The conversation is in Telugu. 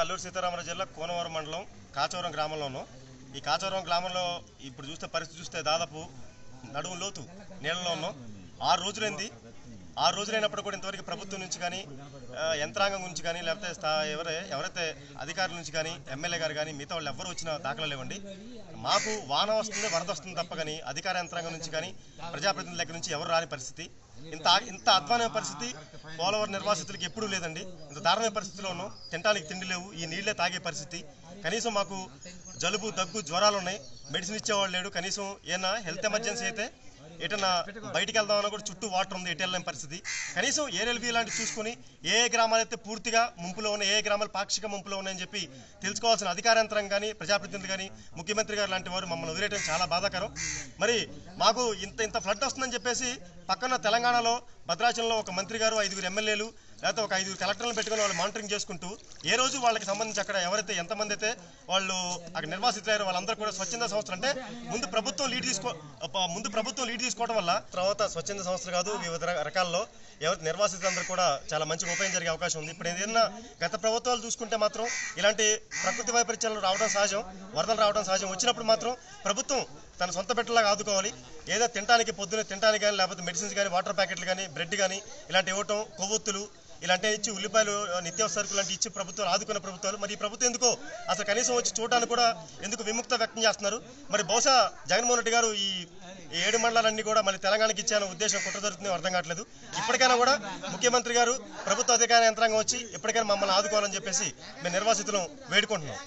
అల్లూరు సీతారామరాజు జిల్లా కోనవరం మండలం కాచవరం గ్రామంలోనూ ఈ కాచవరం గ్రామంలో ఇప్పుడు చూస్తే పరిస్థితి చూస్తే దాదాపు నడుము లోతు నీళ్ళలో ఉన్నాం. 6 రోజులైంది. 6 రోజులైనప్పుడు కూడా ఇంతవరకు ప్రభుత్వం నుంచి కానీ యంత్రాంగం నుంచి కానీ లేకపోతే ఎవరైతే అధికారుల నుంచి కానీ ఎమ్మెల్యే గారు కానీ మిగతా వాళ్ళు ఎవరు వచ్చిన దాఖలు లేవండి. మాకు వాన వస్తుంది వరద వస్తుంది తప్ప కానీ అధికార యంత్రాంగం నుంచి కానీ ప్రజాప్రతినిధుల దగ్గర నుంచి ఎవరు రాని పరిస్థితి. ఇంత అధ్వానమైన పరిస్థితి పోలవరం నిర్వాసితులకు ఎప్పుడూ లేదండి. ఇంత దారుణమైన పరిస్థితిలో ఉన్నాం. తినడానికి తిండి లేవు, ఈ నీళ్లే తాగే పరిస్థితి. కనీసం మాకు జలుబు దగ్గు జ్వరాలు ఉన్నాయి, మెడిసిన్ ఇచ్చేవాళ్ళు లేడు. కనీసం ఏమైనా హెల్త్ ఎమర్జెన్సీ అయితే ఎటన్నా బయటికి వెళ్దామన్నా కూడా చుట్టూ వాటర్ ఉంది, ఎటు వెళ్ళలేని పరిస్థితి. కనీసం ఏఎల్బీ లాంటివి చూసుకుని ఏ గ్రామాలు అయితే పూర్తిగా ముంపులో ఉన్నాయి, ఏ గ్రామాలు పాక్షిక ముంపులో ఉన్నాయని చెప్పి తెలుసుకోవాల్సిన అధికార యంత్రం కానీ ప్రజాప్రతినిధులు కానీ ముఖ్యమంత్రి గారు లాంటి వారు మమ్మల్ని వదిలేయడం చాలా బాధాకరం. మరి మాకు ఇంత ఫ్లడ్ వస్తుందని చెప్పేసి పక్కన తెలంగాణలో భద్రాచలంలో ఒక మంత్రి గారు 5 ఎమ్మెల్యేలు లేకపోతే ఒక 5 కలెక్టర్లను పెట్టుకుని వాళ్ళు మానిటరింగ్ చేసుకుంటూ ఏ రోజు వాళ్ళకి సంబంధించి అక్కడ ఎవరైతే ఎంతమంది అయితే వాళ్ళు అక్కడ నిర్వాసితులయ్యారో వాళ్ళందరూ కూడా స్వచ్ఛంద సంస్థలు అంటే ముందు ప్రభుత్వం లీడ్ తీసుకోవడం వల్ల తర్వాత స్వచ్ఛంద సంస్థలు కాదు వివిధ రకాల్లో ఎవరి నిర్వాసితులందరూ కూడా చాలా మంచి ఉపయోగం జరిగే అవకాశం ఉంది. ఇప్పుడు ఏదైనా గత ప్రభుత్వాలు చూసుకుంటే మాత్రం ఇలాంటి ప్రకృతి వైపరీత్యాలు రావడం సహజం, వరదలు రావడం సహజం. వచ్చినప్పుడు మాత్రం ప్రభుత్వం తన సొంత పెట్టలాగా ఆదుకోవాలి. ఏదో తినడానికి పొద్దున్నే తినడానికి కానీ లేకపోతే మెడిసిన్స్ కానీ వాటర్ ప్యాకెట్లు కానీ బ్రెడ్ కానీ ఇలాంటి ఇవ్వటం, కొవ్వొత్తులు ఇలాంటి ఇచ్చి ఉల్లిపాయలు నిత్యావసర సరుకులు లాంటి ఇచ్చి ప్రభుత్వాలు ఆదుకున్న ప్రభుత్వాలు మరి ఈ ప్రభుత్వం ఎందుకో అసలు కనీసం వచ్చి చూడడానికి కూడా ఎందుకు విముక్త వ్యక్తం చేస్తున్నారు. మరి బహుశా జగన్మోహన్ రెడ్డి గారు ఈ 7 మండలాలన్నీ కూడా మళ్ళీ తెలంగాణకి ఇచ్చాన ఉద్దేశం కుట్ర జరుగుతుందో అర్థం కావట్లేదు. ఇప్పటికైనా కూడా ముఖ్యమంత్రి గారు ప్రభుత్వ అధికార యంత్రాంగం వచ్చి ఇప్పటికైనా మమ్మల్ని ఆదుకోవాలని చెప్పేసి మేము నిర్వాసితులను వేడుకుంటున్నాం.